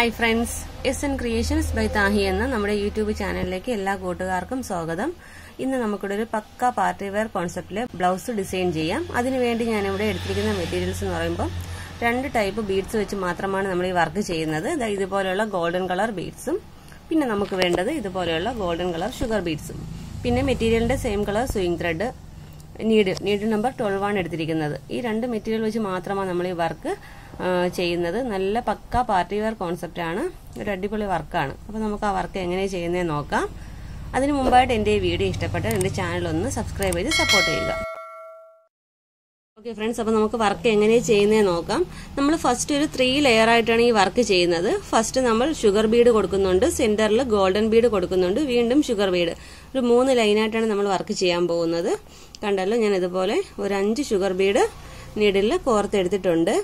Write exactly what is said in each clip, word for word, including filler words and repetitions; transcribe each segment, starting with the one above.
Hi friends, S N Creations by Thahi എന്ന നമ്മുടെ YouTube ചാനലിലേക്ക് എല്ലാ കൂട്ടുകാർക്കും സ്വാഗതം. ഇന്ന് നമുക്കിവിടെ ഒരു പക്ക പാർട്ടി വെയർ കോൺസെപ്റ്റിലെ ബ്ലൗസ് ഡിസൈൻ ചെയ്യാം. അതിനുവേണ്ടി ഞാൻ ഇവിടെ എടുത്തിരിക്കുന്ന മെറ്റീരിയൽസ് എന്ന് പറയുമ്പോൾ രണ്ട് ടൈപ്പ് ബീഡ്സ് വെച്ച് മാത്രമാണ് നമ്മൾ ഈ വർക്ക് ചെയ്യുന്നത്. ഇതുപോലെയുള്ള ഗോൾഡൻ കളർ ബീഡ്സും പിന്നെ നമുക്ക് വേണ്ടത് ഇതുപോലെയുള്ള ഗോൾഡൻ കളർ ഷുഗർ ബീഡ്സും പിന്നെ മെറ്റീരിയലിന്റെ same colour sewing thread needle needle number twelve ആണ് എടുത്തിരിക്കുന്നത്. ഈ രണ്ട് മെറ്റീരിയൽ വെച്ച് മാത്രമാണ് നമ്മൾ ഈ വർക്ക് ചെയ്യുന്നത്. നല്ല പക്ക പാർട്ടി വെയർ കോൺസെപ്റ്റ് ആണ്, ഒരു അടിപൊളി വർക്കാണ്. അപ്പോൾ നമുക്ക് ആ വർക്ക് എങ്ങനെ ചെയ്യുന്നത് നോക്കാം. അതിന് മുമ്പായിട്ട് എൻ്റെ ഈ വീഡിയോ ഇഷ്ടപ്പെട്ടാൽ എൻ്റെ ചാനൽ ഒന്ന് സബ്സ്ക്രൈബ് ചെയ്ത് സപ്പോർട്ട് ചെയ്യുക. ഓക്കെ ഫ്രണ്ട്സ്, അപ്പോൾ നമുക്ക് വർക്ക് എങ്ങനെ ചെയ്യുന്നത് നോക്കാം. നമ്മൾ ഫസ്റ്റ് ഒരു ത്രീ ലെയർ ആയിട്ടാണ് ഈ വർക്ക് ചെയ്യുന്നത്. ഫസ്റ്റ് നമ്മൾ ഷുഗർ ബീഡ് കൊടുക്കുന്നുണ്ട്, സെന്ററിൽ ഗോൾഡൻ ബീഡ് കൊടുക്കുന്നുണ്ട്, വീണ്ടും ഷുഗർ ബീഡ്. ഒരു മൂന്ന് ലൈനായിട്ടാണ് നമ്മൾ വർക്ക് ചെയ്യാൻ പോകുന്നത്. കണ്ടല്ലോ, ഞാൻ ഇതുപോലെ ഒരു അഞ്ച് ഷുഗർ ബീഡ് നീഡിൽ കോർത്തെടുത്തിട്ടുണ്ട്.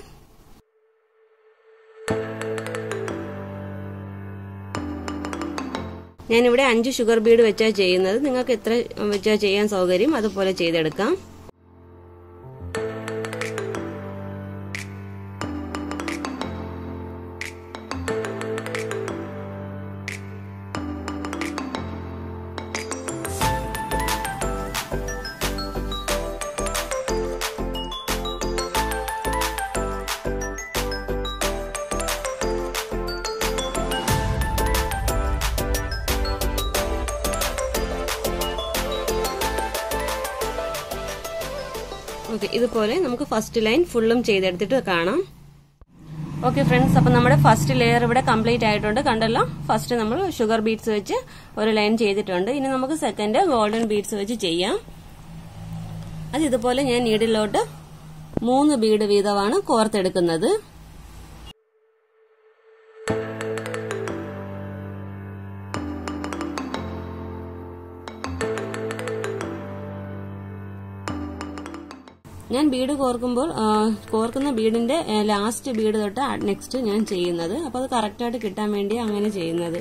ഞാനിവിടെ അഞ്ച് ഷുഗർ ബീഡ് വെച്ചാണ് ചെയ്യുന്നത്. നിങ്ങൾക്ക് എത്ര വെച്ചാൽ ചെയ്യാൻ സൗകര്യം അതുപോലെ ചെയ്തെടുക്കാം. ഓക്കെ, ഇതുപോലെ നമുക്ക് ഫസ്റ്റ് ലൈൻ ഫുള്ളും ചെയ്തെടുത്തിട്ട് കാണാം. ഓക്കെ ഫ്രണ്ട്സ്, അപ്പൊ നമ്മുടെ ഫസ്റ്റ് ലെയർ ഇവിടെ കംപ്ലീറ്റ് ആയിട്ടുണ്ട്. കണ്ടല്ലോ, ഫസ്റ്റ് നമ്മൾ ഷുഗർ ബീഡ്സ് വെച്ച് ഒരു ലൈൻ ചെയ്തിട്ടുണ്ട്. ഇനി നമുക്ക് സെക്കൻഡ് ഗോൾഡൻ ബീഡ്സ് വെച്ച് ചെയ്യാം. അത് ഇതുപോലെ ഞാൻ നീഡിലോട്ട് മൂന്ന് ബീഡ് വീതമാണ് കോർത്തെടുക്കുന്നത്. ഞാൻ ബീഡ് കോർക്കുമ്പോൾ കോർക്കുന്ന ബീഡിന്റെ ലാസ്റ്റ് ബീഡ് തൊട്ട് നെക്സ്റ്റ് ഞാൻ ചെയ്യുന്നത്. അപ്പൊ അത് കറക്റ്റായിട്ട് കിട്ടാൻ വേണ്ടി അങ്ങനെ ചെയ്യുന്നത്.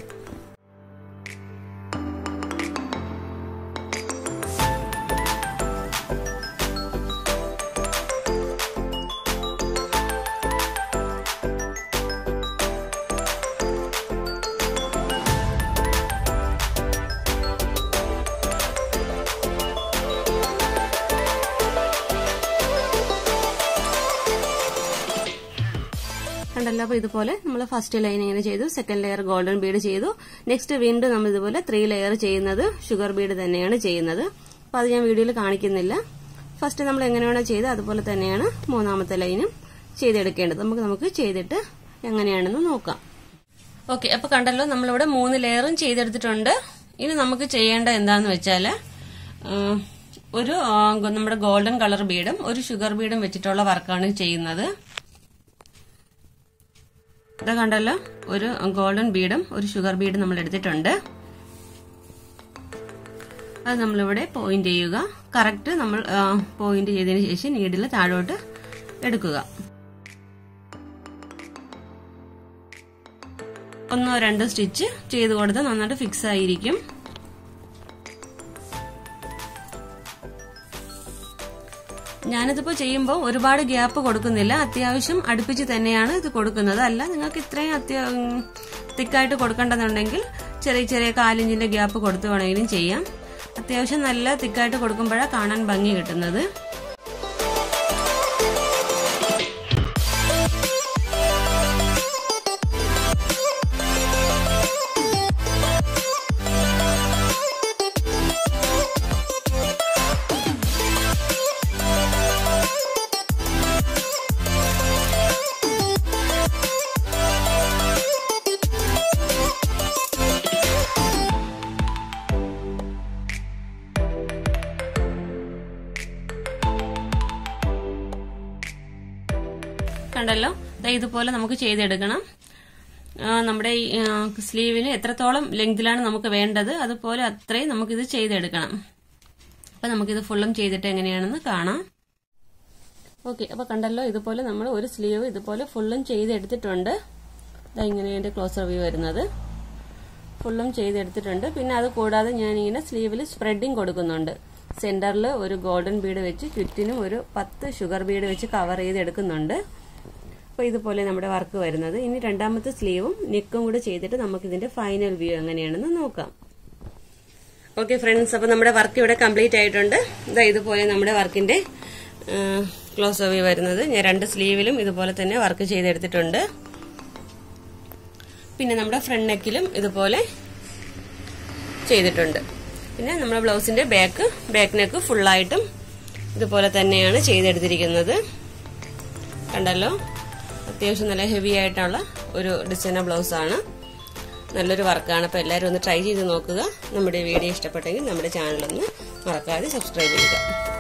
കണ്ടല്ലോ, അപ്പൊ ഇതുപോലെ നമ്മൾ ഫസ്റ്റ് ലൈൻ ഇങ്ങനെ ചെയ്തു, സെക്കൻഡ് ലെയർ ഗോൾഡൻ ബീഡ് ചെയ്തു. നെക്സ്റ്റ് വീണ്ടും നമ്മൾ ഇതുപോലെ ത്രീ ലെയർ ചെയ്യുന്നത് ഷുഗർ ബീഡ് തന്നെയാണ് ചെയ്യുന്നത്. അപ്പൊ അത് ഞാൻ വീഡിയോയിൽ കാണിക്കുന്നില്ല. ഫസ്റ്റ് നമ്മൾ എങ്ങനെയാണോ ചെയ്ത് അതുപോലെ തന്നെയാണ് മൂന്നാമത്തെ ലൈനും ചെയ്തെടുക്കേണ്ടത്. നമുക്ക് നമുക്ക് ചെയ്തിട്ട് എങ്ങനെയാണെന്ന് നോക്കാം. ഓക്കെ, അപ്പൊ കണ്ടല്ലോ, നമ്മളിവിടെ മൂന്ന് ലെയറും ചെയ്തെടുത്തിട്ടുണ്ട്. ഇനി നമുക്ക് ചെയ്യേണ്ട എന്താന്ന് വെച്ചാല് ഒരു നമ്മുടെ ഗോൾഡൻ കളർ ബീഡും ഒരു ഷുഗർ ബീഡും വെച്ചിട്ടുള്ള വർക്കാണ് ചെയ്യുന്നത്. ഇത് കണ്ടല്ലോ, ഒരു ഗോൾഡൻ ബീഡും ഒരു ഷുഗർ ബീഡും നമ്മൾ എടുത്തിട്ടുണ്ട്. അത് നമ്മളിവിടെ പോയിന്റ് ചെയ്യുക. കറക്റ്റ് നമ്മൾ പോയിന്റ് ചെയ്തതിന് ശേഷം നീഡിൽ താഴോട്ട് എടുക്കുക. ഒന്നോ രണ്ടോ സ്റ്റിച്ച് ചെയ്ത് കൊടുത്ത് നന്നായിട്ട് ഫിക്സ് ആയിരിക്കും. ഞാനിതിപ്പോ ചെയ്യുമ്പോൾ ഒരുപാട് ഗ്യാപ്പ് കൊടുക്കുന്നില്ല, അത്യാവശ്യം അടുപ്പിച്ച് തന്നെയാണ് ഇത് കൊടുക്കുന്നത്. അല്ല, നിങ്ങൾക്ക് ഇത്രയും അത്യാ തിക്കായിട്ട് കൊടുക്കേണ്ടതുണ്ടെങ്കിൽ ചെറിയ ചെറിയ കാലിഞ്ചിന്റെ ഗ്യാപ്പ് കൊടുത്തു വേണമെങ്കിലും ചെയ്യാം. അത്യാവശ്യം നല്ല തിക്കായിട്ട് കൊടുക്കുമ്പോഴാണ് കാണാൻ ഭംഗി കിട്ടുന്നത്. കണ്ടല്ലോ, ഇതുപോലെ നമുക്ക് ചെയ്തെടുക്കണം. നമ്മുടെ സ്ലീവിന് എത്രത്തോളം ലെങ്തിലാണ് നമുക്ക് വേണ്ടത് അതുപോലെ അത്രയും നമുക്കിത് ചെയ്തെടുക്കണം. അപ്പൊ നമുക്കിത് ഫുള്ളും ചെയ്തിട്ട് എങ്ങനെയാണെന്ന് കാണാം. ഓക്കെ, അപ്പൊ കണ്ടല്ലോ, ഇതുപോലെ നമ്മൾ ഒരു സ്ലീവ് ഇതുപോലെ ഫുള്ളും ചെയ്തെടുത്തിട്ടുണ്ട്. ഇങ്ങനെ എന്റെ ക്ലോസർ വ്യൂ വരുന്നത് ഫുള്ളും ചെയ്തെടുത്തിട്ടുണ്ട്. പിന്നെ അത് കൂടാതെ ഞാനിങ്ങനെ സ്ലീവിൽ സ്പ്രെഡിങ് കൊടുക്കുന്നുണ്ട്. സെന്ററിൽ ഒരു ഗോൾഡൻ ബീഡ് വെച്ച് ചുറ്റിനും ഒരു പത്ത് ഷുഗർ ബീഡ് വെച്ച് കവർ ചെയ്ത് എടുക്കുന്നുണ്ട്. അപ്പോൾ ഇതുപോലെ നമ്മുടെ വർക്ക് വരുന്നത്. ഇനി രണ്ടാമത്തെ സ്ലീവും നെക്കും കൂടെ ചെയ്തിട്ട് നമുക്ക് ഇതിന്റെ ഫൈനൽ വ്യൂ എങ്ങനെയാണെന്ന് നോക്കാം. ഓക്കെ ഫ്രണ്ട്സ്, അപ്പോൾ നമ്മുടെ വർക്ക് ഇവിടെ കംപ്ലീറ്റ് ആയിട്ടുണ്ട്. ഇതാ ഇതുപോലെ നമ്മുടെ വർക്കിന്റെ ക്ലോസ് വ്യൂ വരുന്നത്. ഞാൻ രണ്ട് സ്ലീവിലും ഇതുപോലെ തന്നെ വർക്ക് ചെയ്തെടുത്തിട്ടുണ്ട്. പിന്നെ നമ്മുടെ ഫ്രണ്ട് നെക്കിലും ഇതുപോലെ ചെയ്തിട്ടുണ്ട്. പിന്നെ നമ്മുടെ ബ്ലൗസിന്റെ ബാക്ക് ബാക്ക് നെക്ക് ഫുള്ളായിട്ടും ഇതുപോലെ തന്നെയാണ് ചെയ്തെടുത്തിരിക്കുന്നത്. കണ്ടല്ലോ, അത്യാവശ്യം നല്ല ഹെവി ആയിട്ടുള്ള ഒരു ഡിസൈനർ ബ്ലൗസ് ആണ്. നല്ലൊരു വർക്കാണ്. അപ്പോൾ എല്ലാവരും ഒന്ന് ട്രൈ ചെയ്ത് നോക്കുക. നമ്മുടെ വീഡിയോ ഇഷ്ടപ്പെട്ടെങ്കിൽ നമ്മുടെ ചാനൽ ഒന്ന് മറക്കാതെ സബ്സ്ക്രൈബ് ചെയ്യുക.